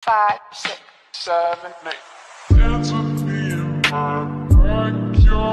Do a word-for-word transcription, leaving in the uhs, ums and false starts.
five, six, seven, eight. Dance with me in my backyard.